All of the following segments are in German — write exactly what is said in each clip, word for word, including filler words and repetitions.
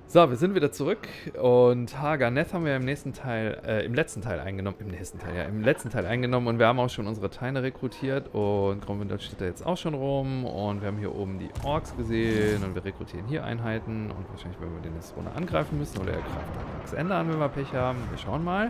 So, wir sind wieder zurück und Haganeth haben wir im nächsten Teil, äh, im letzten Teil eingenommen, im nächsten Teil, ja, im letzten Teil eingenommen und wir haben auch schon unsere Teine rekrutiert und Gromwindel steht da jetzt auch schon rum und wir haben hier oben die Orks gesehen und wir rekrutieren hier Einheiten und wahrscheinlich werden wir den nächste Runde angreifen müssen oder er greift dann das Ende an, wenn wir Pech haben. Wir schauen mal.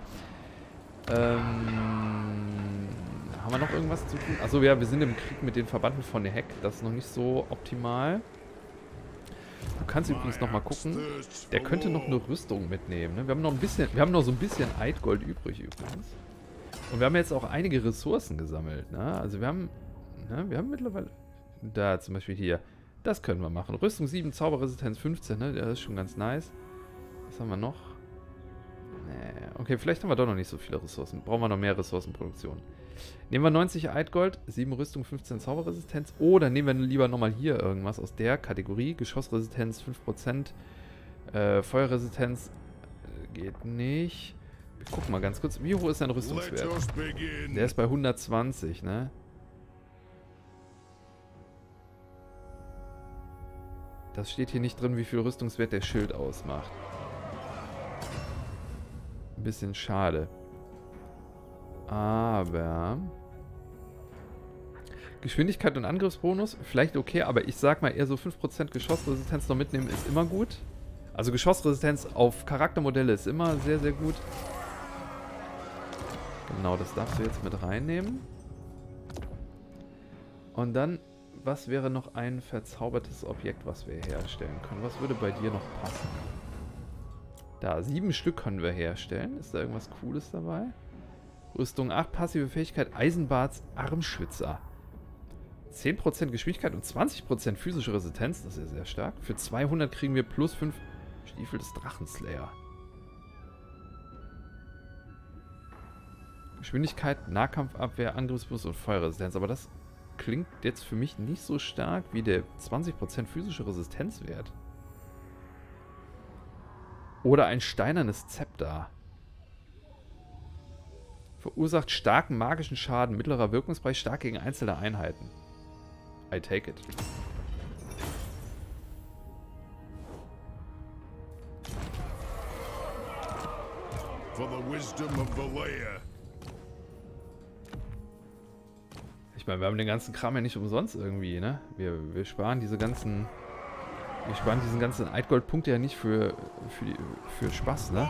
Ähm, haben wir noch irgendwas zu tun? Achso, ja, wir sind im Krieg mit den Verbanden von der Heck, das ist noch nicht so optimal. Du kannst übrigens noch mal gucken. Der könnte noch eine Rüstung mitnehmen. Ne? Wir haben noch ein bisschen, wir haben noch so ein bisschen Eidgold übrig übrigens. Und wir haben jetzt auch einige Ressourcen gesammelt. Ne? Also wir haben, ne? wir haben mittlerweile, da zum Beispiel hier, das können wir machen. Rüstung sieben, Zauberresistenz fünfzehn, ne? Das ist schon ganz nice. Was haben wir noch? Nee. Okay, vielleicht haben wir doch noch nicht so viele Ressourcen. Brauchen wir noch mehr Ressourcenproduktion. Nehmen wir neunzig Eidgold, sieben Rüstung, fünfzehn Zauberresistenz. Oder nehmen wir lieber nochmal hier irgendwas aus der Kategorie. Geschossresistenz fünf Prozent. Äh, Feuerresistenz äh, geht nicht. Wir gucken mal ganz kurz. Wie hoch ist dein Rüstungswert? Der ist bei hundertzwanzig, ne? Das steht hier nicht drin, wie viel Rüstungswert der Schild ausmacht. Ein bisschen schade. Aber Geschwindigkeit und Angriffsbonus, vielleicht okay, aber ich sag mal eher so fünf Prozent Geschossresistenz noch mitnehmen ist immer gut. Also Geschossresistenz auf Charaktermodelle ist immer sehr, sehr gut. Genau, das darfst du jetzt mit reinnehmen. Und dann, was wäre noch ein verzaubertes Objekt, was wir herstellen können? Was würde bei dir noch passen? Da, sieben Stück können wir herstellen. Ist da irgendwas Cooles dabei? Rüstung acht, passive Fähigkeit, Eisenbarts Armschützer. zehn Prozent Geschwindigkeit und zwanzig Prozent physische Resistenz, das ist ja sehr stark. Für zweihundert kriegen wir plus fünf Stiefel des Drachenslayer. Geschwindigkeit, Nahkampfabwehr, Angriffsboost und Feuerresistenz. Aber das klingt jetzt für mich nicht so stark wie der zwanzig Prozent physische Resistenzwert. Oder ein steinernes Zepter. Verursacht starken magischen Schaden, mittlerer Wirkungsbereich, stark gegen einzelne Einheiten. I take it. For the wisdom of Valea. Ich meine, wir haben den ganzen Kram ja nicht umsonst irgendwie, ne? Wir, wir sparen diese ganzen... Wir sparen diesen ganzen Eidgold-Punkte ja nicht für, für, die, für Spaß, ne?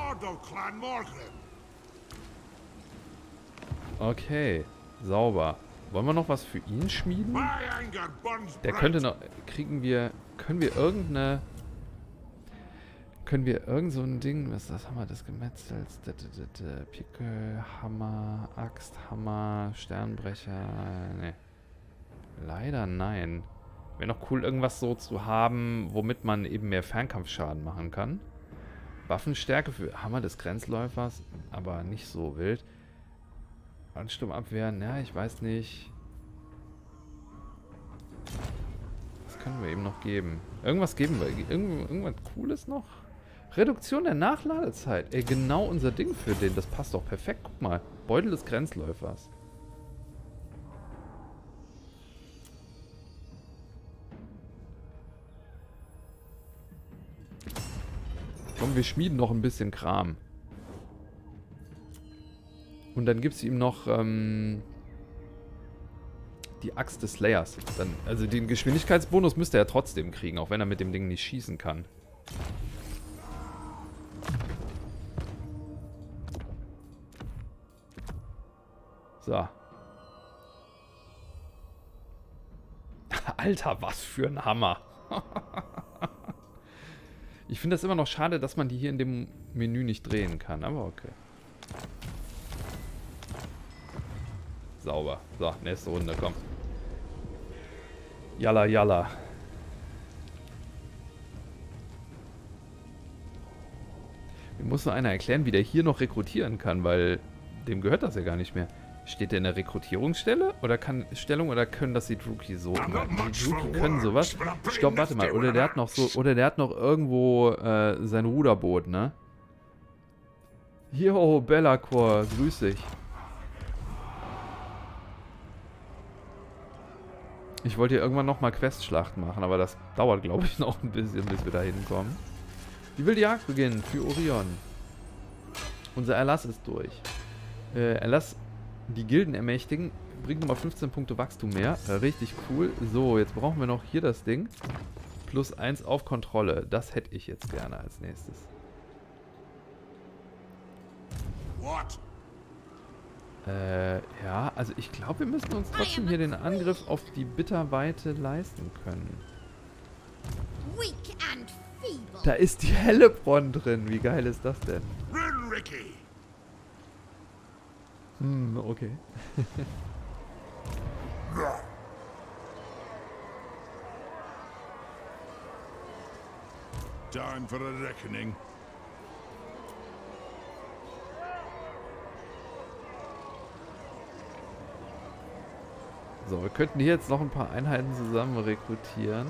Okay, sauber. Wollen wir noch was für ihn schmieden? Der könnte noch... Kriegen wir... Können wir irgendeine... Können wir irgend so ein Ding... Was ist das? Haben wir das gemetzelt? Pickel, Hammer, Axt, Hammer, Sternbrecher... Ne. Leider nein. Wäre noch cool, irgendwas so zu haben, womit man eben mehr Fernkampfschaden machen kann. Waffenstärke für Hammer des Grenzläufers, aber nicht so wild. Ansturmabwehr, ja, ich weiß nicht. Was können wir ihm noch geben? Irgendwas geben wir. Irgend, irgendwas Cooles noch? Reduktion der Nachladezeit. Ey, genau unser Ding für den. Das passt doch perfekt. Guck mal. Beutel des Grenzläufers. Komm, wir schmieden noch ein bisschen Kram. Und dann gibt es ihm noch ähm, die Axt des Slayers. Dann, also den Geschwindigkeitsbonus müsste er trotzdem kriegen, auch wenn er mit dem Ding nicht schießen kann. So. Alter, was für ein Hammer. Ich finde das immer noch schade, dass man die hier in dem Menü nicht drehen kann, aber okay. Sauber. So, nächste Runde, komm. Yalla, yalla. Mir muss nur einer erklären, wie der hier noch rekrutieren kann, weil dem gehört das ja gar nicht mehr. Steht der in der Rekrutierungsstelle oder kann Stellung oder können das die Druki so? Die Druki können sowas. Stopp, warte mal. Oder der hat noch so, oder der hat noch irgendwo äh, sein Ruderboot, ne? Jo, Bellacore, grüß dich. Ich wollte hier irgendwann nochmal Questschlacht machen, aber das dauert, glaube ich, noch ein bisschen, bis wir da hinkommen. Die wilde Jagd beginnen für Orion. Unser Erlass ist durch. Äh, Erlass die Gilden ermächtigen. Bringt nochmal fünfzehn Punkte Wachstum mehr. Äh, richtig cool. So, jetzt brauchen wir noch hier das Ding. Plus eins auf Kontrolle. Das hätte ich jetzt gerne als nächstes. What? Äh, ja, also ich glaube, wir müssen uns trotzdem hier den Angriff auf die Bitterweite leisten können. Da ist die Hellebronn drin. Wie geil ist das denn? Rinricky! Hm, okay. Time for a reckoning. So, wir könnten hier jetzt noch ein paar Einheiten zusammen rekrutieren.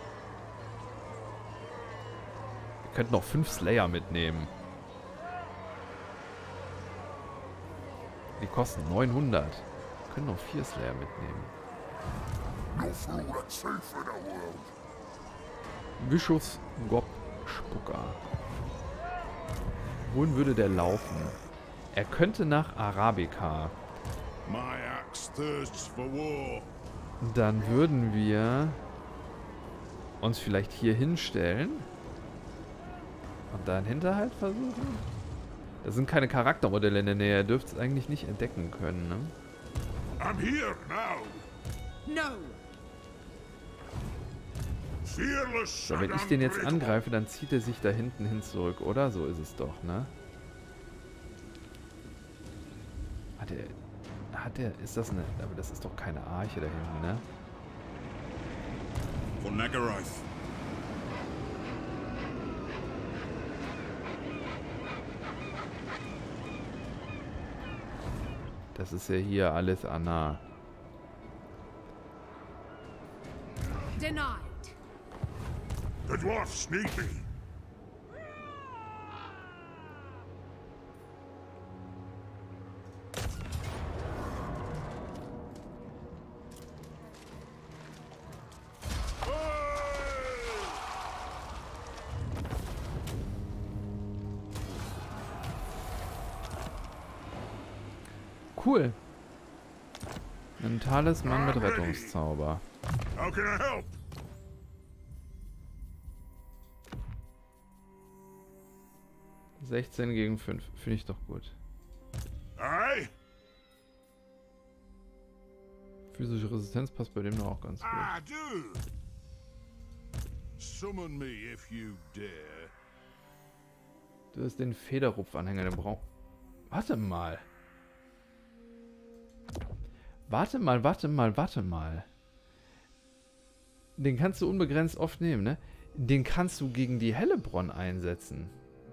Wir könnten noch fünf Slayer mitnehmen. Die kosten neunhundert. Wir können noch vier Slayer mitnehmen. Bischofs Gob Spucker. Wohin würde der laufen? Er könnte nach Arabica. My axe thirsts for war. Dann würden wir uns vielleicht hier hinstellen und da einen Hinterhalt versuchen. Da sind keine Charaktermodelle in der Nähe. Ihr dürft es eigentlich nicht entdecken können, ne? I'm here now. No. Fearless. So, wenn ich den jetzt angreife, dann zieht er sich da hinten hin zurück, oder? So ist es doch, ne? Hat er... Hat er... Ist das eine... Aber das ist doch keine Arche da hinten, ne? For Nagarath. Das ist ja hier alles Anna. Denied. The dwarfs need me. Cool. Ein Talisman mit Rettungszauber. How can I help? sechzehn gegen fünf. Finde ich doch gut. Aye? Physische Resistenz passt bei dem doch auch ganz gut. I do. Summon me if you dare. Du hast den Federrupfanhänger, den brauch... Warte mal. Warte mal, warte mal, warte mal. Den kannst du unbegrenzt oft nehmen, ne? Den kannst du gegen die Hellebronn einsetzen.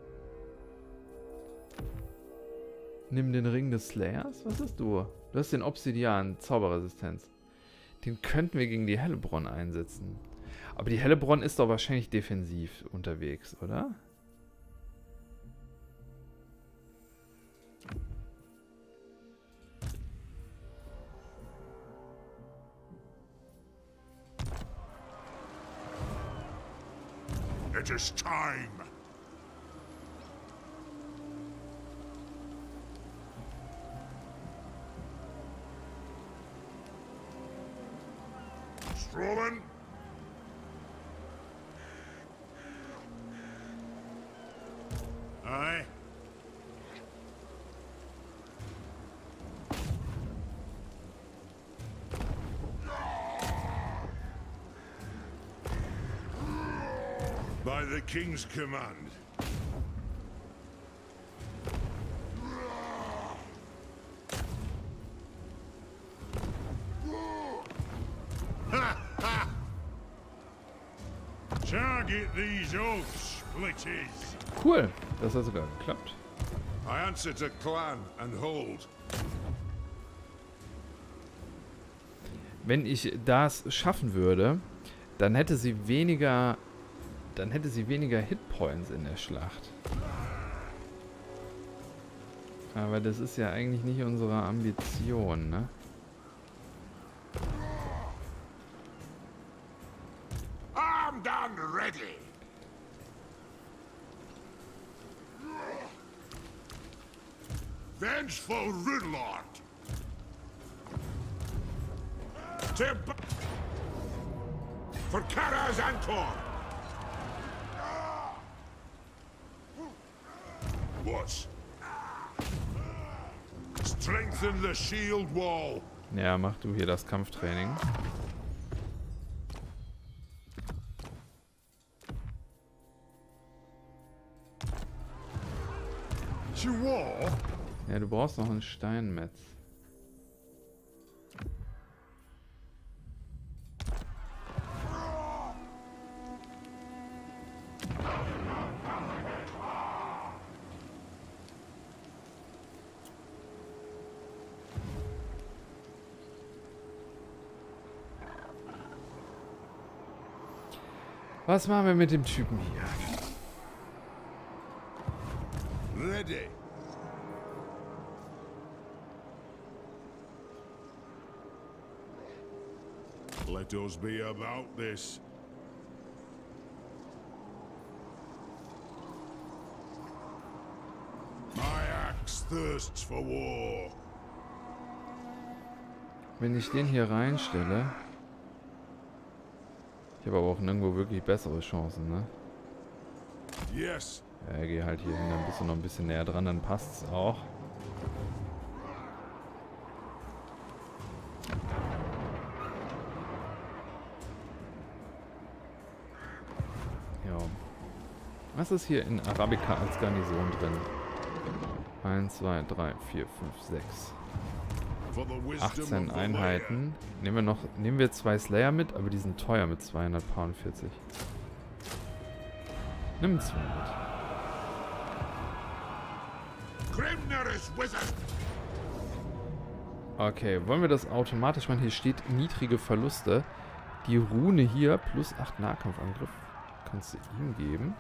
Nimm den Ring des Slayers. Was hast du? Du hast den Obsidian, Zauberresistenz. Den könnten wir gegen die Hellebronn einsetzen. Aber die Hellebronn ist doch wahrscheinlich defensiv unterwegs, oder? It is time. Strolling. Aye. By the king's command. Target these oath splitters. Cool. Das hat sogar geklappt. I answer to clan and hold. Wenn ich das schaffen würde, dann hätte sie weniger... Dann hätte sie weniger Hitpoints in der Schlacht. Aber das ist ja eigentlich nicht unsere Ambition, ne? I'm done ready. Vengeful Ridlord. Temp for Karaz Antor. What? Strengthen the shield wall. Ja, mach du hier das Kampftraining. Ja, du brauchst noch ein Steinmetz. Was machen wir mit dem Typen hier? Ready. Let us be about this. My axe thirsts for war. Wenn ich den hier reinstelle... Ich habe aber auch nirgendwo wirklich bessere Chancen, ne? Yes. Ja, geh halt hier hin, dann bist du noch ein bisschen näher dran, dann passt's auch. Ja. Was ist hier in Arabica als Garnison drin? eins, zwei, drei, vier, fünf, sechs. achtzehn Einheiten. Nehmen wir noch, nehmen wir zwei Slayer mit, aber die sind teuer mit zweihundertvierzig. Nimm zwei mit. Okay, wollen wir das automatisch machen? Hier steht niedrige Verluste. Die Rune hier, plus acht Nahkampfangriff. Kannst du ihm geben.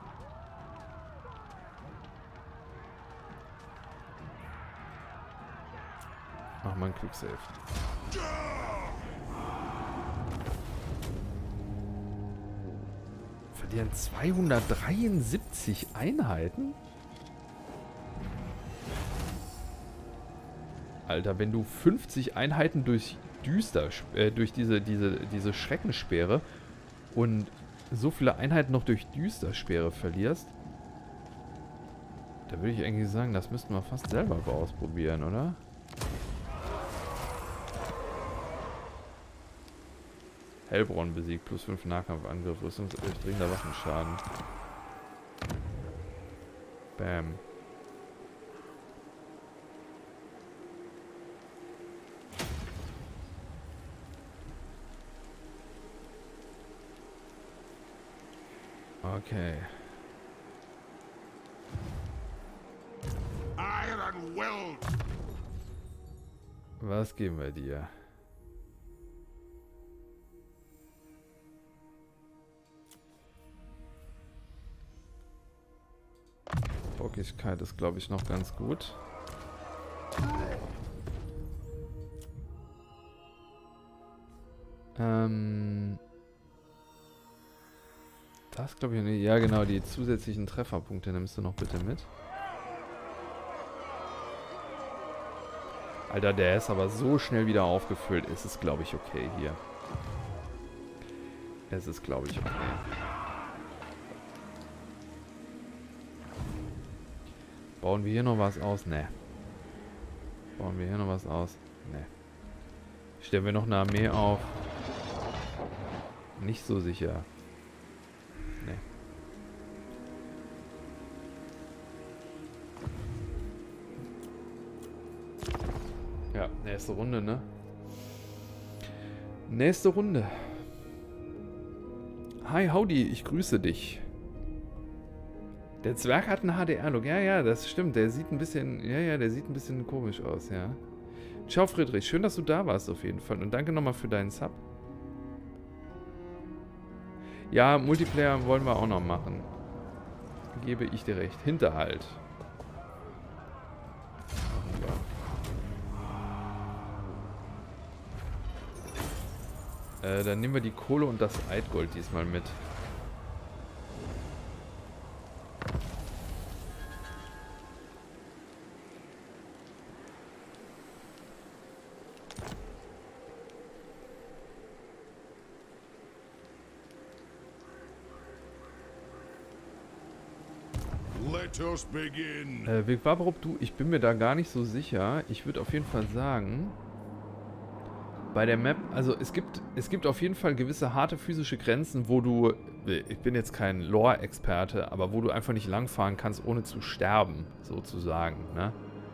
Mach mal einen Quicksave. Verlieren zweihundertdreiundsiebzig Einheiten? Alter, wenn du fünfzig Einheiten durch Düster, äh, durch diese, diese, diese Schreckensperre und so viele Einheiten noch durch Düstersperre verlierst, da würde ich eigentlich sagen, das müssten wir fast selber ausprobieren, oder? Hellbronn besiegt, plus fünf Nahkampfangriff, rüstungsdringender Waffenschaden. Bam. Okay. Iron Will. Was geben wir dir? Bockigkeit ist, glaube ich, noch ganz gut. Ähm... Das glaube ich nicht. Ja, genau, die zusätzlichen Trefferpunkte nimmst du noch bitte mit. Alter, der ist aber so schnell wieder aufgefüllt. Es ist, glaube ich, okay hier. Es ist, glaube ich, okay. Bauen wir hier noch was aus? Ne. Bauen wir hier noch was aus? Ne. Stellen wir noch eine Armee auf? Nicht so sicher. Ne. Ja, nächste Runde, ne? Nächste Runde. Hi, howdy, ich grüße dich. Der Zwerg hat einen H D R-Look. Ja, ja, das stimmt. Der sieht ein bisschen, ja, ja, der sieht ein bisschen komisch aus, ja. Ciao, Friedrich. Schön, dass du da warst auf jeden Fall. Und danke nochmal für deinen Sub. Ja, Multiplayer wollen wir auch noch machen. Gebe ich dir recht. Hinterhalt. Äh, dann nehmen wir die Kohle und das Eidgold diesmal mit. Let us begin. Äh, Wegwaberup, du, ich bin mir da gar nicht so sicher. Ich würde auf jeden Fall sagen, bei der Map, also es gibt, es gibt auf jeden Fall gewisse harte physische Grenzen, wo du, ich bin jetzt kein Lore-Experte, aber wo du einfach nicht langfahren kannst, ohne zu sterben, sozusagen, ne?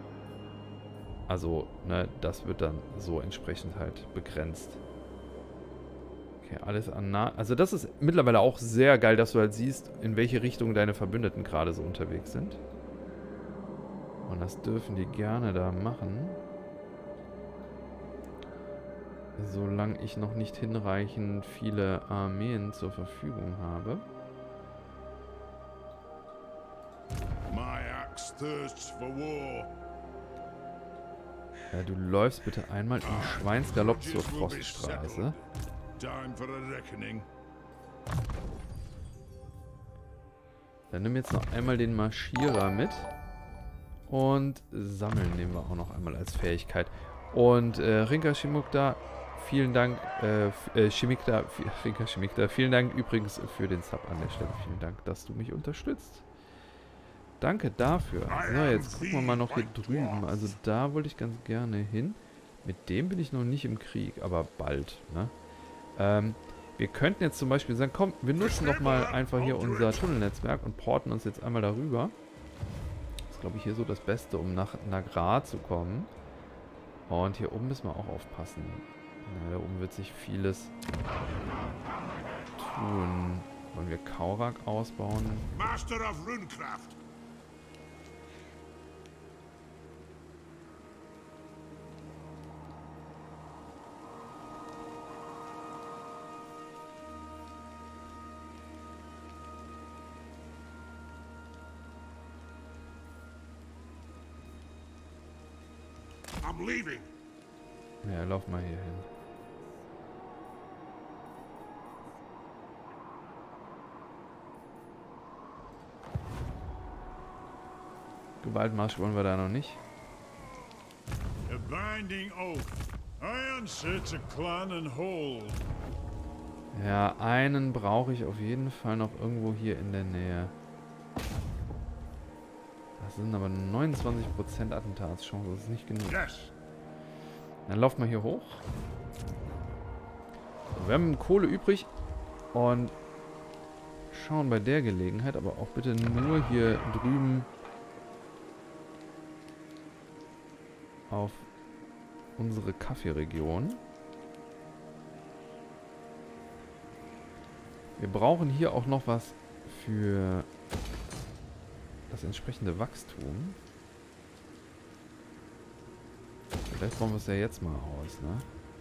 Also, ne, das wird dann so entsprechend halt begrenzt. Okay, alles an nah. Also das ist mittlerweile auch sehr geil, dass du halt siehst, in welche Richtung deine Verbündeten gerade so unterwegs sind. Und das dürfen die gerne da machen. Solange ich noch nicht hinreichend viele Armeen zur Verfügung habe. My axe thirsts for war. Ja, du läufst bitte einmal im Schweinsgalopp zur Froststraße. Time for a reckoning. Dann nimm jetzt noch einmal den Marschierer mit. Und Sammeln nehmen wir auch noch einmal als Fähigkeit. Und äh, Rinka Shimukta, vielen Dank, äh, äh, Shimikta, Rinka Shimikta, vielen Dank übrigens für den Sub an der Stelle. Vielen Dank, dass du mich unterstützt. Danke dafür. So, jetzt gucken wir mal noch hier drüben. Also da wollte ich ganz gerne hin. Mit dem bin ich noch nicht im Krieg, aber bald, ne? Ähm, wir könnten jetzt zum Beispiel sagen, komm, wir nutzen doch mal einfach hier unser Tunnelnetzwerk und porten uns jetzt einmal darüber. Das ist, glaube ich, hier so das Beste, um nach Nagra zu kommen. Und hier oben müssen wir auch aufpassen. Na, da oben wird sich vieles tun. Wollen wir Kaurak ausbauen? Master of Runecraft. I'm leaving. Ja, lauf mal hier hin. Gewaltmarsch wollen wir da noch nicht. A binding oath. I answer to clan and hold. Ja, einen brauche ich auf jeden Fall noch irgendwo hier in der Nähe. Das sind aber neunundzwanzig Prozent Attentatschance, das ist nicht genug. Yes. Dann laufen wir hier hoch. So, wir haben Kohle übrig und schauen bei der Gelegenheit, aber auch bitte nur hier drüben auf unsere Kaffeeregion. Wir brauchen hier auch noch was für das entsprechende Wachstum. Vielleicht bauen wir es ja jetzt mal aus, ne?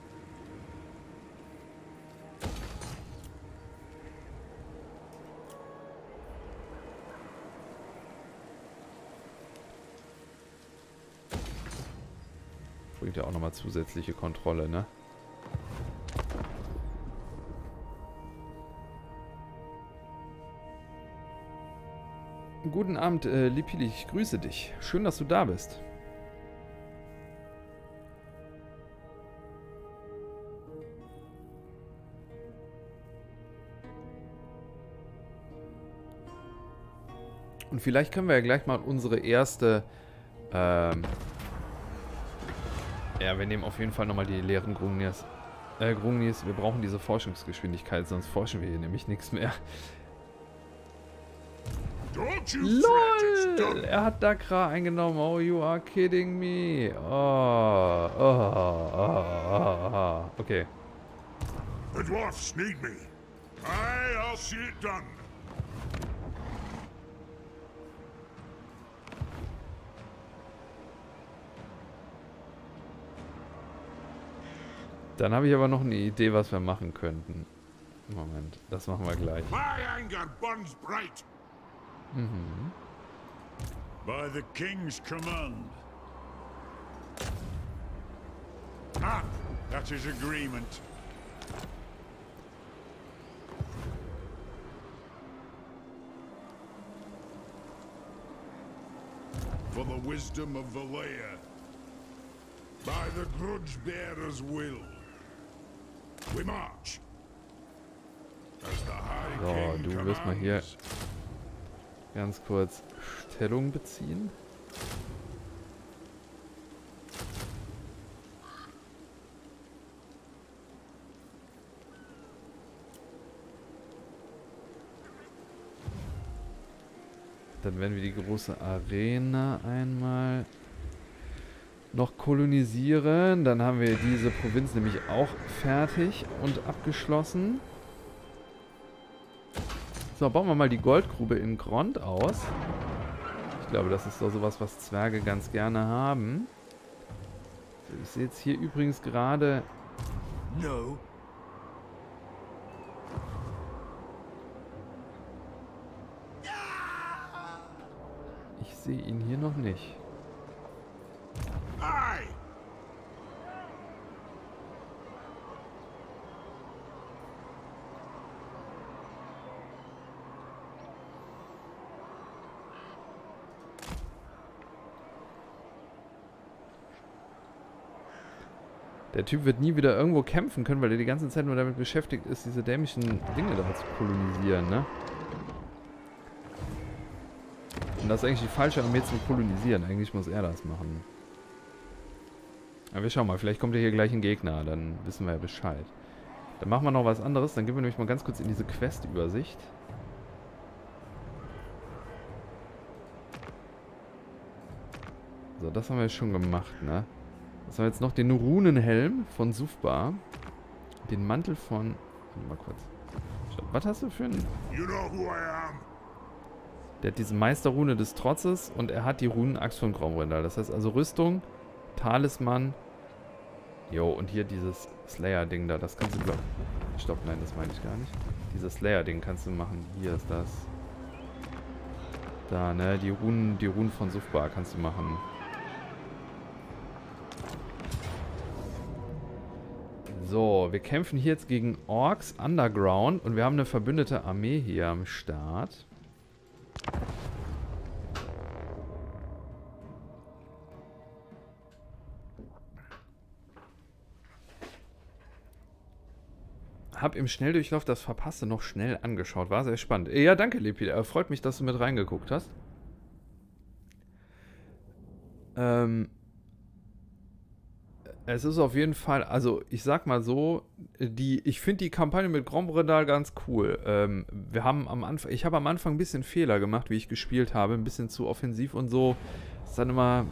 Bringt ja auch nochmal zusätzliche Kontrolle, ne? Guten Abend, äh, Lipili, ich grüße dich. Schön, dass du da bist. Und vielleicht können wir ja gleich mal unsere erste... Ähm ja, wir nehmen auf jeden Fall nochmal die leeren Grungniers. Äh, Grungniers, wir brauchen diese Forschungsgeschwindigkeit, sonst forschen wir hier nämlich nichts mehr. LOL! Er hat Dakra eingenommen. Oh, you are kidding me. Oh, oh, oh, oh, oh. Okay. The dwarfs need me. Aye, I'll see it done. Dann habe ich aber noch eine Idee, was wir machen könnten. Moment, das machen wir gleich. My anger burns bright. Mhm. By the king's command. Ah, that is agreement. For the wisdom of Valea. By the grudge bearer's will. We march. As the high So, king du wirst mal hier commands. Ganz kurz Stellung beziehen. Dann werden wir die große Arena einmal noch kolonisieren. Dann haben wir diese Provinz nämlich auch fertig und abgeschlossen. So, bauen wir mal die Goldgrube in Grond aus. Ich glaube, das ist doch sowas, was Zwerge ganz gerne haben. So, ich sehe jetzt hier übrigens gerade... No. Ich sehe ihn hier noch nicht. Aye. Der Typ wird nie wieder irgendwo kämpfen können, weil er die ganze Zeit nur damit beschäftigt ist, diese dämlichen Dinge da zu kolonisieren, ne? Und das ist eigentlich die falsche Armee zum Kolonisieren. Eigentlich muss er das machen. Aber wir schauen mal, vielleicht kommt ja hier gleich ein Gegner, dann wissen wir ja Bescheid. Dann machen wir noch was anderes, dann gehen wir nämlich mal ganz kurz in diese Quest-Übersicht. So, das haben wir jetzt schon gemacht, ne? Was haben wir jetzt noch? Den Runenhelm von Sufbar. Den Mantel von... Warte mal kurz. Was hast du für einen... You know who I am. Der hat diese Meisterrune des Trotzes und er hat die Runenaxt von Gromrindal. Das heißt also Rüstung, Talisman. Jo, und hier dieses Slayer-Ding da. Das kannst du... glaub... Stopp, nein, das meine ich gar nicht. Dieses Slayer-Ding kannst du machen. Hier ist das. Da, ne? Die Runen, die Runen von Sufbar kannst du machen. So, wir kämpfen hier jetzt gegen Orks Underground und wir haben eine verbündete Armee hier am Start. Hab im Schnelldurchlauf das Verpasste noch schnell angeschaut. War sehr spannend. Ja, danke, Lepi. Freut mich, dass du mit reingeguckt hast. Ähm... Es ist auf jeden Fall, also ich sag mal so, die, ich finde die Kampagne mit Gromrindal ganz cool. Ähm, wir haben am Anfang, ich habe am Anfang ein bisschen Fehler gemacht, wie ich gespielt habe, ein bisschen zu offensiv und so. Das ist dann immer...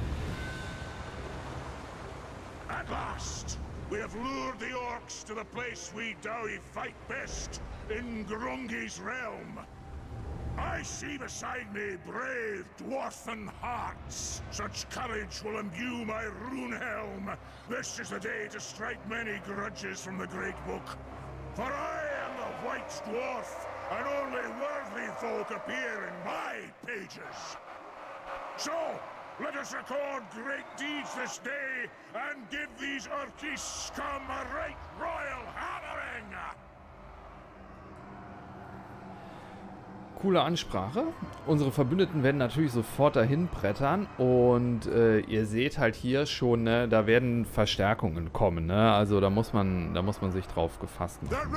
At last, we have lured the orcs to the place we Dawi fight best, in Grungi's realm. I see beside me brave dwarfen hearts. Such courage will imbue my rune helm. This is the day to strike many grudges from the great book. For I am the white dwarf, and only worthy folk appear in my pages. So, let us record great deeds this day, and give these Urki scum a right royal hammering! Coole Ansprache. Unsere Verbündeten werden natürlich sofort dahin brettern und äh, ihr seht halt hier schon, ne, da werden Verstärkungen kommen, ne? Also da muss man, da muss man sich drauf gefasst machen.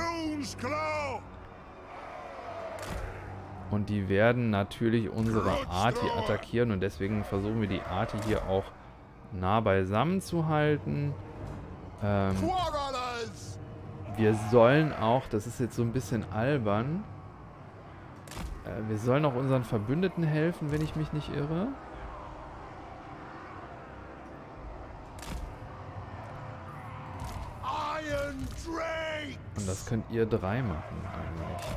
Und die werden natürlich unsere Arti attackieren und deswegen versuchen wir die Arti hier auch nah beisammen zu halten. Ähm, wir sollen auch, das ist jetzt so ein bisschen albern, wir sollen auch unseren Verbündeten helfen, wenn ich mich nicht irre. Und das könnt ihr drei machen eigentlich.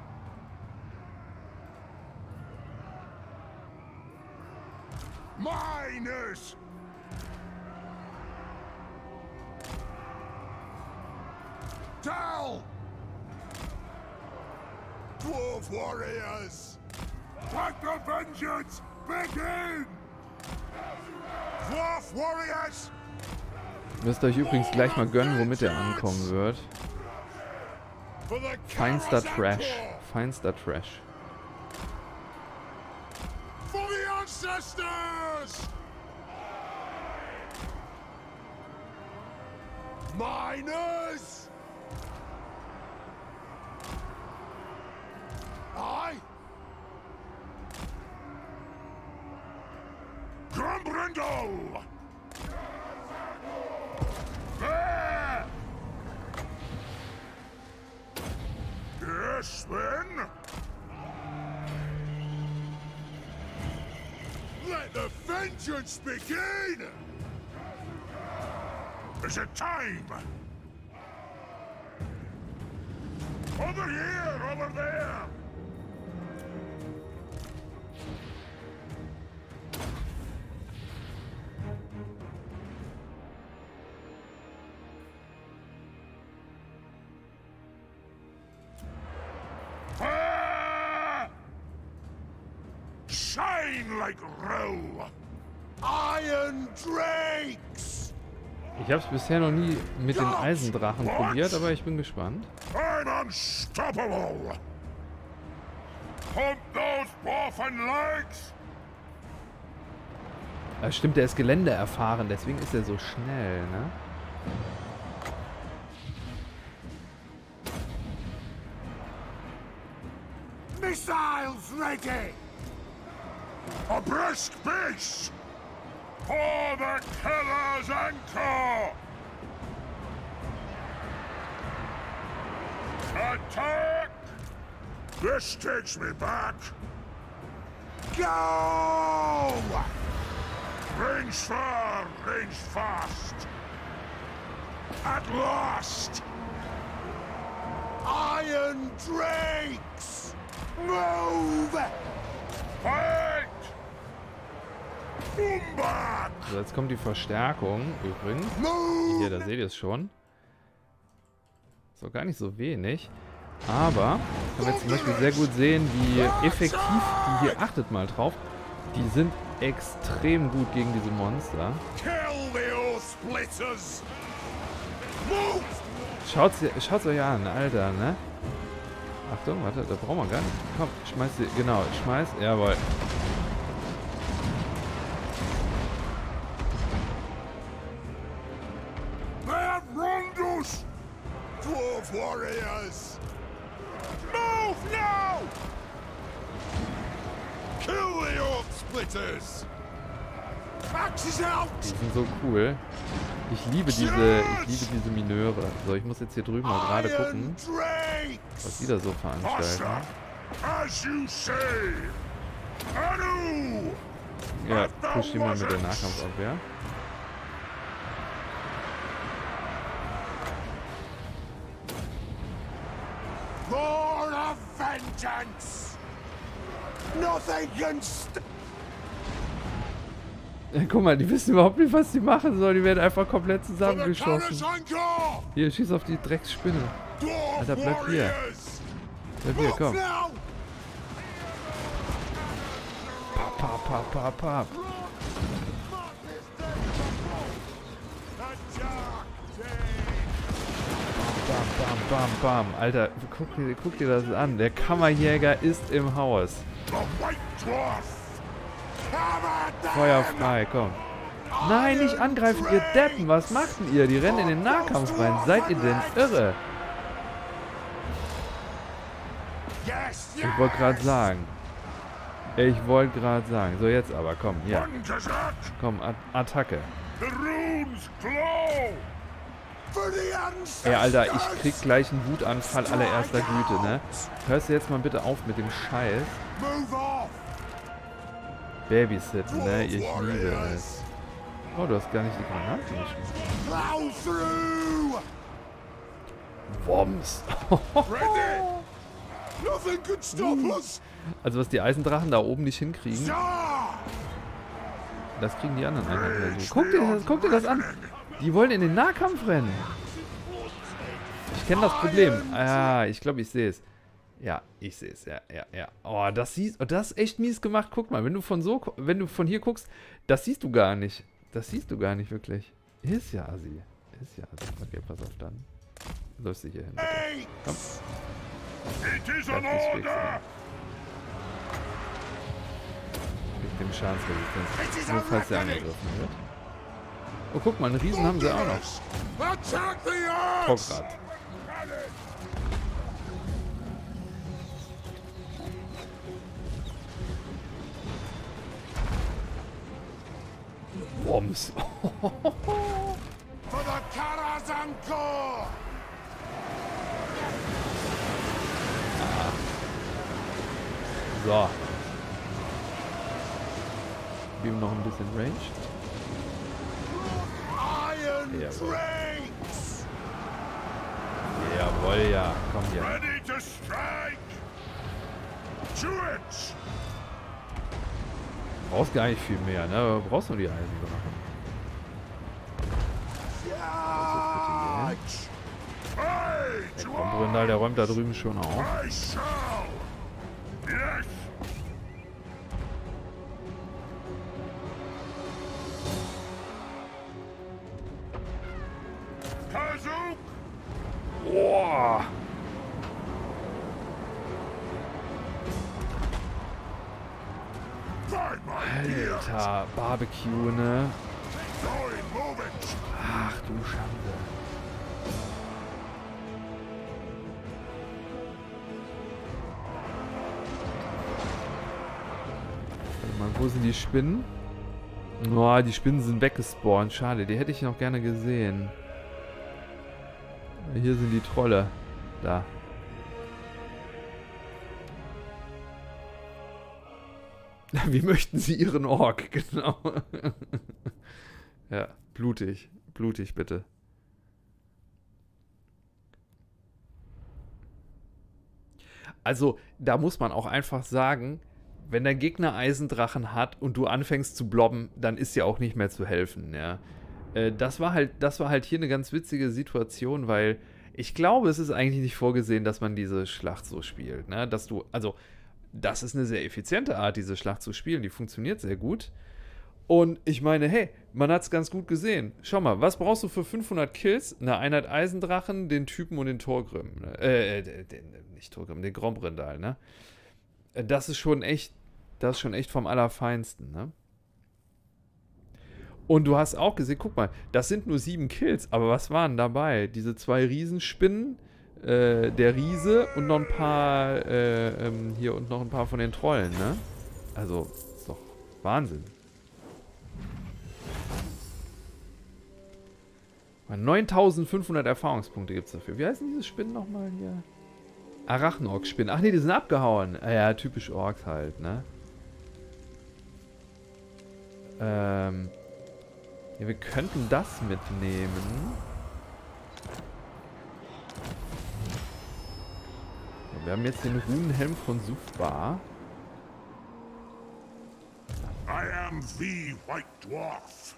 Miners! Tell! Dwarf warriors! Let the vengeance begin! Dwarf warriors! Müsst euch übrigens gleich mal gönnen, womit er ankommen wird. Feinster Trash. Feinster Trash. For the ancestors! Miners! Aye! Grendel! There! Yes, then? Let the vengeance begin! Is it time? Over here, over there! Shine like Roe! Iron Drakes! Ich habe es bisher noch nie mit den Eisendrachen probiert, aber ich bin gespannt. I'm unstoppable! Pump those boffin legs! Ah, stimmt, der ist Gelände erfahren, deswegen ist er so schnell, ne? Missiles ready! A brisk base! For the killer's anchor! Attack! This takes me back! Go! Range far, range fast! At last! Iron Drakes! Move! Fight! Boomback! So, jetzt kommt die Verstärkung übrigens. Hier, da seht ihr es schon. Ist auch gar nicht so wenig. Aber kann man jetzt zum Beispiel sehr gut sehen, wie effektiv die hier, achtet mal drauf, die sind extrem gut gegen diese Monster. Schaut's, schaut's euch an, Alter, ne? Achtung, warte, da brauchen wir gar nicht. Komm, schmeiß sie, genau, schmeiß, jawohl. Dwarf warriors! Move now! Kill the orc splitters! Axes out! Die sind so cool. Ich liebe diese, ich liebe diese Mineure. So, ich muss jetzt hier drüben mal gerade gucken, was die da so veranstalten. As you say. Anu! Ja, push die mal mit der Nahkampfabwehr. Lord of Vengeance! Nothing can st Ja, guck mal, die wissen überhaupt nicht, was die machen sollen. Die werden einfach komplett zusammengeschossen. Hier, schieß auf die Drecksspinne. Alter, bleib hier. Bleib hier, komm. Pap, pap, pap, pap, pap. Bam, bam, bam, bam. Alter, guck dir, guck dir das an. Der Kammerjäger ist im Haus. Feuer frei, komm. Nein, nicht angreifen, ihr Deppen. Was macht denn ihr? Die rennen in den Nahkampf rein. Seid ihr denn irre? Ich wollte gerade sagen. Ich wollte gerade sagen. So, jetzt aber, komm, hier. Komm, At Attacke. Ey, Alter, ich krieg gleich einen Wutanfall allererster Güte, ne? Hörst du jetzt mal bitte auf mit dem Scheiß? Babysitten, ne? Ich liebe es. Oh, du hast gar nicht die Granaten geschmissen. Woms. Also was die Eisendrachen da oben nicht hinkriegen, das kriegen die anderen Einheiten so. Guck dir das, guck dir das an. Die wollen in den Nahkampf rennen. Ich kenne das Problem. Ah, ich glaube, ich sehe es. Ja, ich sehe es. Ja, ja, ja. Oh, das siehst, oh, das ist echt mies gemacht. Guck mal, wenn du von so, wenn du von hier guckst, das siehst du gar nicht. Das siehst du gar nicht wirklich. Ist ja assi. Ist ja assi. Okay, pass auf dann. Läufst du hier hin, bitte. Komm. Mit dem Schadensresistenz. Nur falls der angegriffen wird. Oh, guck mal, einen Riesen haben sie auch noch. Oh, grad. Bombs. For the Karazanko! So. Geben noch ein bisschen Range. Iron Jawohl. Drakes! Jawohl, ja. Komm hier. Ready to strike! To it! Brauchst gar nicht viel mehr, ne? Du brauchst nur die Eisendrachen. Charge! Der Grombrindal, der räumt da drüben schon auf. I shall! Yes! Kazuk! Boah! Find my ear! Alter, Barbecue, ne? Going, move it! Ach du Schande. Warte mal, wo sind die Spinnen? Oh, die Spinnen sind weggespawnt. Schade, die hätte ich noch gerne gesehen. Hier sind die Trolle. Da. Wie möchten Sie Ihren Ork? Genau. Ja, blutig. Blutig, bitte. Also, da muss man auch einfach sagen, wenn der Gegner Eisendrachen hat und du anfängst zu blobben, dann ist dir auch nicht mehr zu helfen, ja. Äh, das war halt, das war halt hier eine ganz witzige Situation, weil ich glaube, es ist eigentlich nicht vorgesehen, dass man diese Schlacht so spielt, ne? Dass du, also, das ist eine sehr effiziente Art, diese Schlacht zu spielen, die funktioniert sehr gut. Und ich meine, hey, man hat es ganz gut gesehen. Schau mal, was brauchst du für fünfhundert Kills? Eine Einheit Eisendrachen, den Typen und den Torgrim. Ne? Äh, den, nicht Torgrim, den Grombrindal, ne? Das ist schon echt, das ist schon echt vom Allerfeinsten, ne? Und du hast auch gesehen, guck mal, das sind nur sieben Kills, aber was waren dabei? Diese zwei Riesenspinnen, äh, der Riese und noch ein paar, äh, ähm, hier und noch ein paar von den Trollen, ne? Also, ist doch Wahnsinn. neuntausendfünfhundert Erfahrungspunkte gibt es dafür. Wie heißen diese Spinnen nochmal hier? Arachnork-Spinnen. Ach nee, die sind abgehauen. Ah ja, typisch Orks halt, ne? Ähm. Ja, wir könnten das mitnehmen. So, wir haben jetzt den Runenhelm von Sufbar. I am the White Dwarf.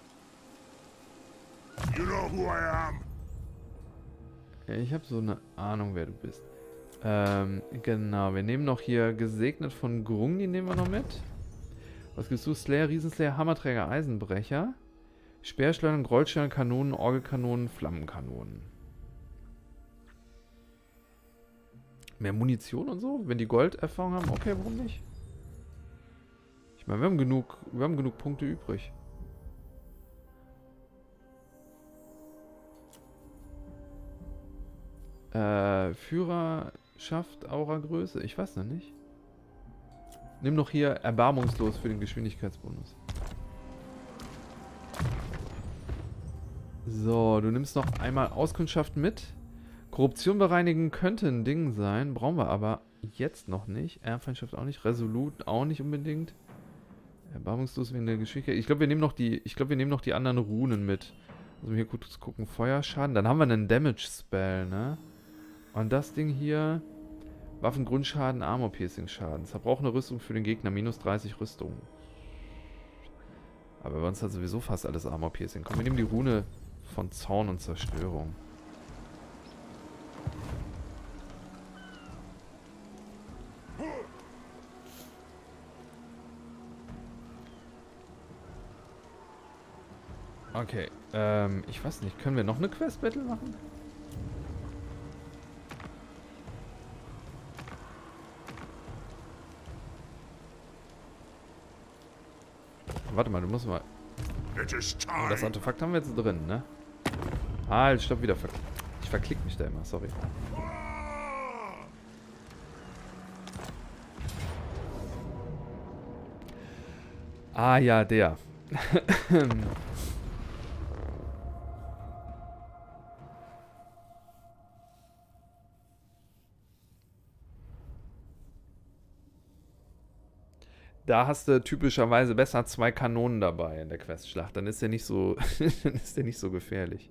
You know who I am? Ja, ich habe so eine Ahnung, wer du bist. Ähm, genau. Wir nehmen noch hier Gesegnet von Grungi, nehmen wir noch mit. Was gibst du? Slayer, Riesenslayer, Hammerträger, Eisenbrecher. Speerschleudern, Grollschleudern, Kanonen, Orgelkanonen, Flammenkanonen. Mehr Munition und so? Wenn die Golderfahrung haben? Okay, warum nicht? Ich meine, wir haben genug, wir haben genug Punkte übrig. Äh, Führerschaft, Aura-Größe? Ich weiß noch nicht. Nimm noch hier erbarmungslos für den Geschwindigkeitsbonus. So, du nimmst noch einmal Auskundschaft mit. Korruption bereinigen könnte ein Ding sein. Brauchen wir aber jetzt noch nicht. Ehrfeindschaft auch nicht. Resolut auch nicht unbedingt. Erbarmungslos wegen der Geschwindigkeit. Ich glaube, wir nehmen noch die, ich glaube, wir nehmen noch die anderen Runen mit. Also hier kurz gucken. Feuerschaden. Dann haben wir einen Damage-Spell, ne? Und das Ding hier. Waffengrundschaden, Armor-Piercing-Schaden. Verbraucht eine Rüstung für den Gegner. Minus dreißig Rüstung. Aber bei uns hat sowieso fast alles Armor-Piercing. Komm, wir nehmen die Rune von Zorn und Zerstörung. Okay, ähm, ich weiß nicht, können wir noch eine Quest-Battle machen? Warte mal, du musst mal... It is Oh, time. das Artefakt haben wir jetzt drin, ne? Halt, stopp, wieder. Ver ich verklick mich da immer, sorry. Ah ja, der. Da hast du typischerweise besser zwei Kanonen dabei in der Questschlacht. Dann ist der nicht so, dann ist der nicht so gefährlich.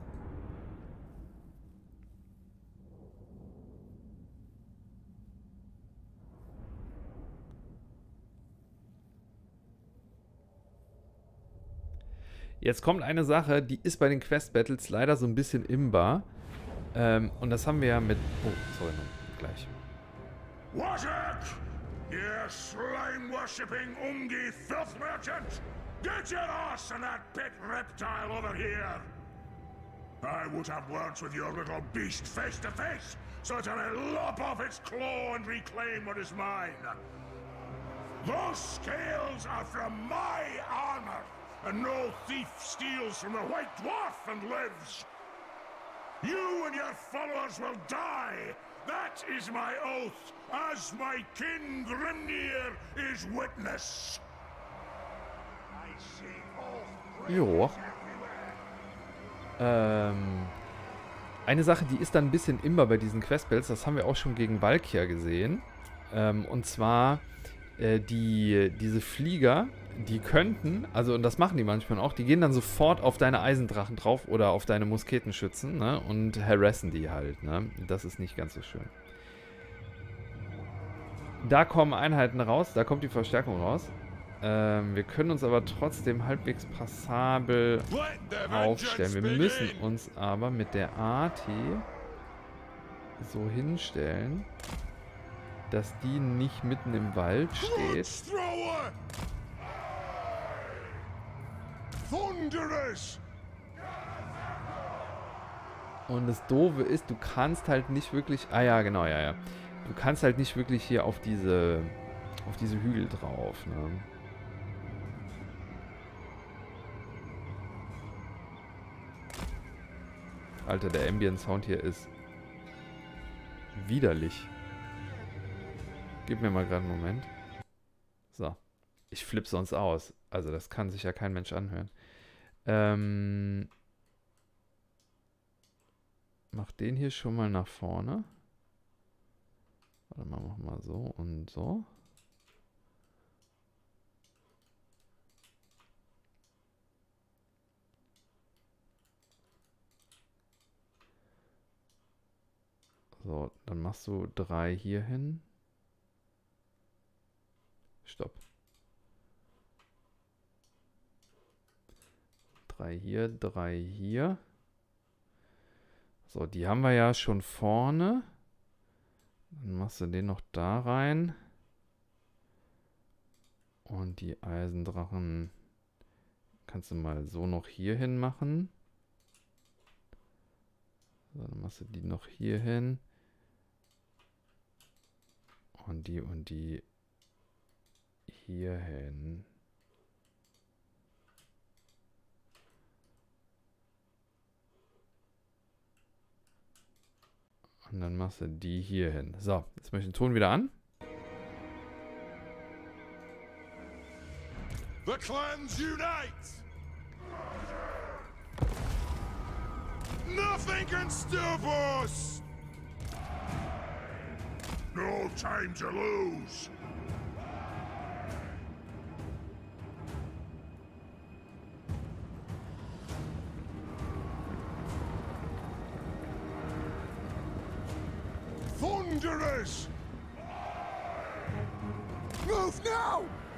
Jetzt kommt eine Sache, die ist bei den Quest-Battles leider so ein bisschen imbar. Ähm, und das haben wir ja mit... Oh, sorry, Mann. Gleich. Wazak! You slime-worshipping Ungi filth merchant! Get your ass and that pit reptile over here! I would have words with your little beast face to face, so that I may lop off its claw and reclaim what is mine. Those scales are from my armor! And no thief steals from the White Dwarf and lives. You and your followers will die. That is my oath, as my King Grimnir is witness. I see all Jo. Ähm, eine Sache, die ist dann ein bisschen immer bei diesen Questbells, das haben wir auch schon gegen Valkyr gesehen. Ähm, und zwar äh, die, diese Flieger, die könnten, also und das machen die manchmal auch, die gehen dann sofort auf deine Eisendrachen drauf oder auf deine Musketenschützen, ne, und harassen die halt, ne. Das ist nicht ganz so schön. Da kommen Einheiten raus, da kommt die Verstärkung raus. Ähm, wir können uns aber trotzdem halbwegs passabel aufstellen. Wir müssen uns aber mit der A T so hinstellen, dass die nicht mitten im Wald steht. Und das Doofe ist, du kannst halt nicht wirklich... Ah ja, genau, ja, ja. Du kannst halt nicht wirklich hier auf diese... auf diese Hügel drauf, ne? Alter, der Ambient Sound hier ist widerlich. Gib mir mal gerade einen Moment. So. Ich flippe sonst aus. Also das kann sich ja kein Mensch anhören. Ähm... Mach den hier schon mal nach vorne. Warte mal, mach mal so und so. So, dann machst du drei hier hin. Stopp. Drei hier, drei hier. So, die haben wir ja schon vorne. Dann machst du den noch da rein. Und die Eisendrachen kannst du mal so noch hier hin machen. So, dann machst du die noch hier hin. Und die und die hier hin. Und dann machst du die hier hin. So, jetzt mache ich den Ton wieder an. The clans unite! Nothing can stop us! No time to lose! Thunderous! Move now!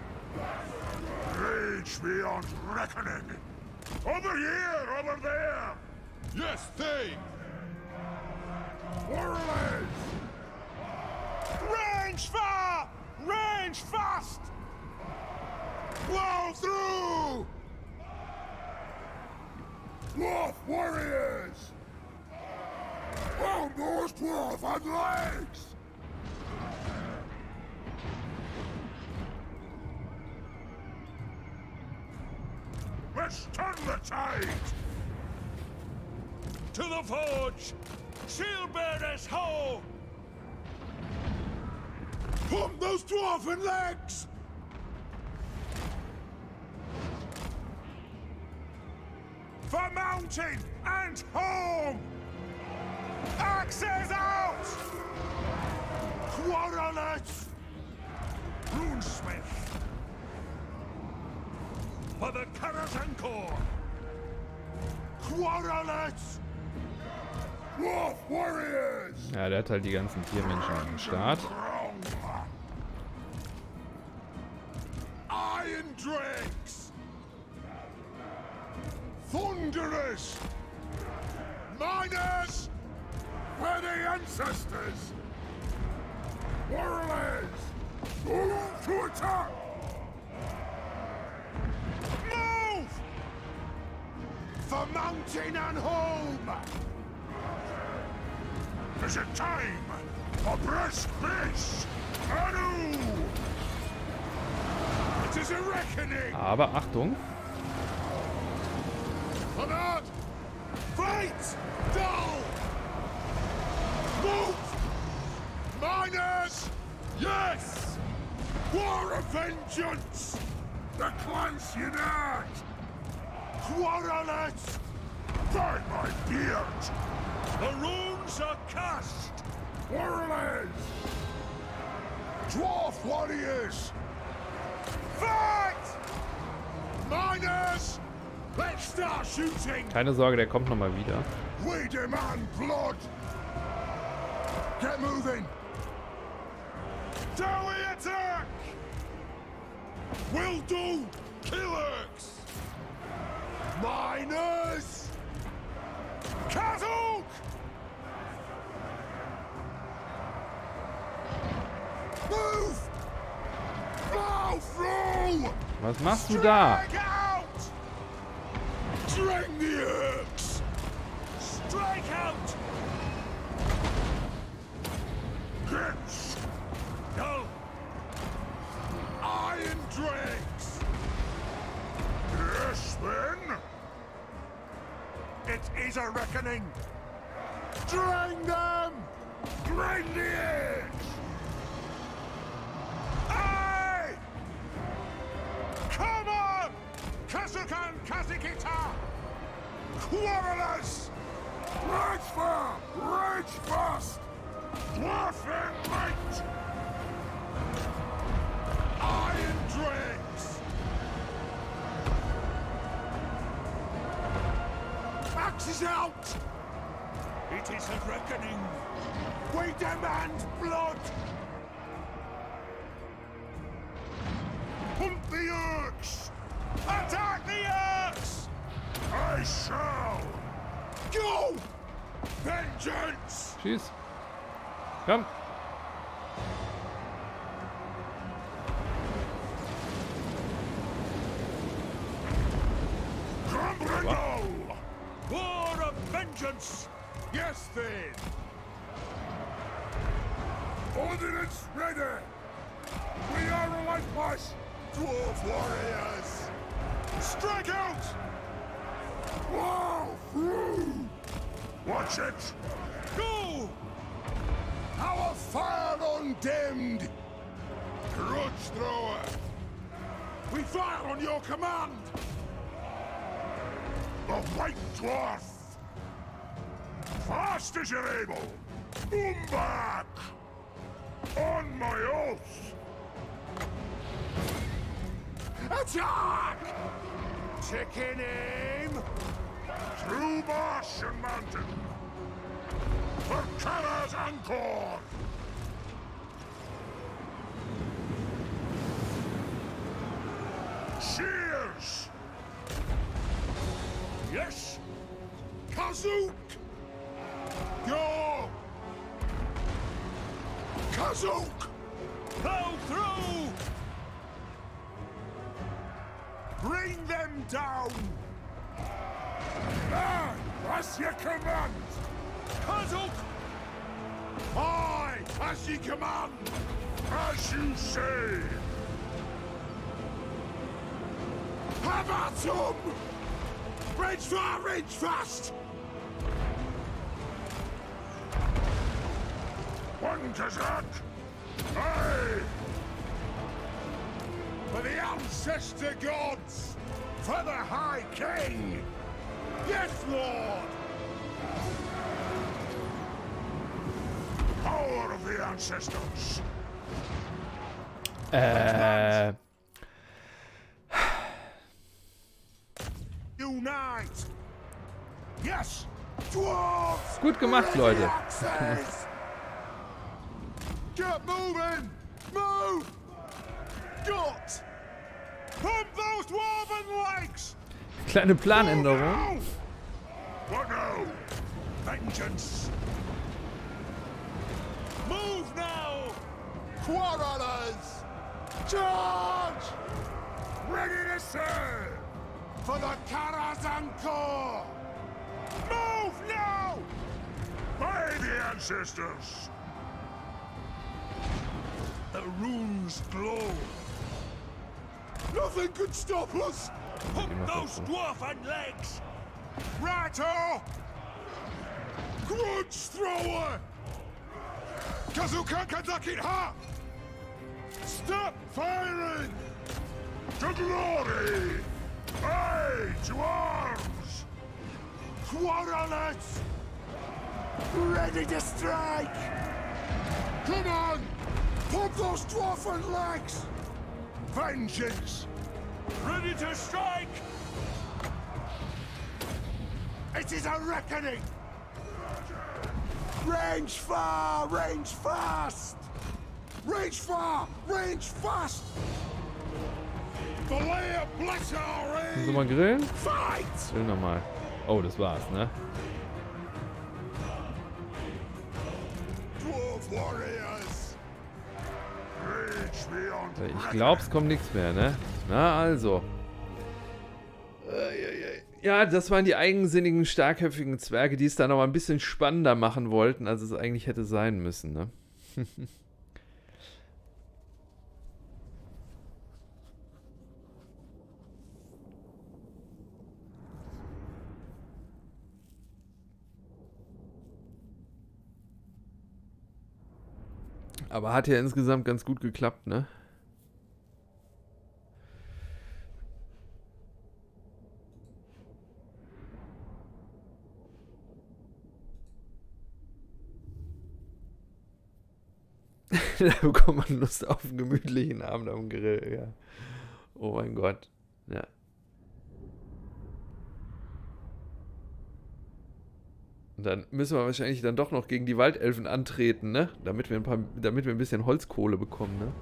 Rage beyond reckoning! Over here! Over there! Yes, they! Warriors! Range far! Range fast! Blow through! Dwarf warriors! Found those dwarf on legs! Let's turn the tide! To the forge! Shield bearers, ho! Pump those dwarven legs! For mountain and home! Axes out! Quarrelers! Runesmith! For the Karazankor! Quarrelets! Dwarf warriors! Ja, der hat halt die ganzen Tiermenschen am Start. Iron drakes! Thunderers! Miners! For the ancestors! Warriors! Move to attack! Move! For mountain and home! Is it time? A breast fish! Anu! It is a reckoning! Aber Achtung! For that! Fight! Dull! Move! Miners! Yes! War of vengeance! The clans unite! Quarrelets! By my beard! The runes are cast! Warriors! Dwarf warriors! Fight! Miners! Let's start shooting! Keine Sorge, der kommt nochmal wieder. We demand blood! Get moving! Dowie attack! Will do! Killers! Miners! Kazuk! Move! Blow through! Was machst du da? Strike out! String the Urks! Strike out! Hits! No! Iron drakes! Yes, then! It is a reckoning! Drain them! Drain the edge! Aye! Come on! Kasukan Kazikita! Quarrelers! Rage fire! Rage fast! Dwarfen might! Iron drakes! Axes out! It is a reckoning! We demand blood! Hunt the Urks! Attack the Urks! I shall! Go! Vengeance! Tschüss. Komm. Comprendo! War of vengeance! Yes, then! Ordnance ready! We are a light push! Dwarf warriors! Strike out! Wow! Through! Watch it! Go! Our fire undimmed! Grudge thrower! We fire on your command! The White Dwarf! Fast as you're able! Boom back! On my oath! Attack! Chicken aim! Through marsh and mountain! For Kara's Angkor! Cheers! Yes! Kazuk! Go! Kazuk! Go through! Bring them down! Ah! As you command! Kazuk! Aye! As ye command! As you say! Have at 'em! Rage far, rage fast! One Kazak! Aye! For the ancestor gods! For the High King! Yes, Lord! Power of the ancestors! Äh. Yes! Dwarves! Gut gemacht, Leute. Get moving! Move! Got! Pump those dwarven legs! Kleine Planänderung. What now? Vengeance! Move now! Quarrelers! Charge! Ready to serve! For the Karazhan-Kor! Move now! By the ancestors! The runes glow! Nothing could stop us! Hook those dwarven legs! Rattle! Grudge thrower! Kazuka Kazaki Ha! Stop firing! To glory! Aye, to arms! Quarrelers! Ready to strike! Come on! Pump those dwarven legs! Vengeance! Ready to strike! It is a reckoning! Range far! Range fast! Range far! Range fast! The lair bless our Müssen wir aim! mal grillen? Fight! Grillen wir mal. Oh, das war's, ne? Dwarf warriors! Reach beyond Ich glaube, es kommt nichts mehr, ne? Na also. Ja, das waren die eigensinnigen, starkköpfigen Zwerge, die es dann noch mal ein bisschen spannender machen wollten, als es eigentlich hätte sein müssen, ne? Aber hat ja insgesamt ganz gut geklappt, ne? Da bekommt man Lust auf einen gemütlichen Abend am Grill, ja. Oh mein Gott. Ja. Und dann müssen wir wahrscheinlich dann doch noch gegen die Waldelfen antreten, ne? Damit wir ein paar, damit wir ein bisschen Holzkohle bekommen, ne?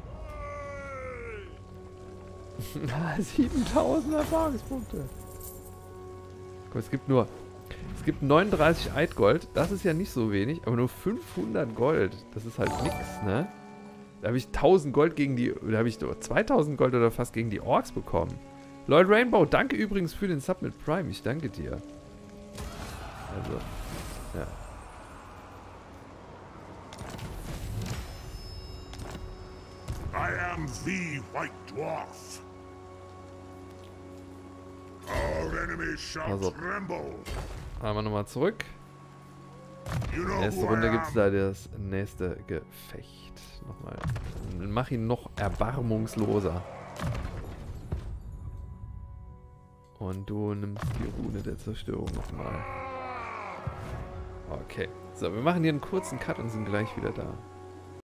siebentausend Erfahrungspunkte. Guck, es gibt nur... Es gibt neununddreißig Eidgold. Das ist ja nicht so wenig, aber nur fünfhundert Gold. Das ist halt nix, ne? Da habe ich tausend Gold gegen die... Da habe ich zweitausend Gold oder fast gegen die Orks bekommen. Lloyd Rainbow, danke übrigens für den Sub mit Prime. Ich danke dir. Also... Ja. I am the White Dwarf. Our enemies shall Also. tremble. Einmal nochmal zurück. You know Nächste who Runde I gibt es am. da das nächste Gefecht. Nochmal. Mach ihn noch erbarmungsloser. Und du nimmst die Rune der Zerstörung nochmal. Okay. So, wir machen hier einen kurzen Cut und sind gleich wieder da.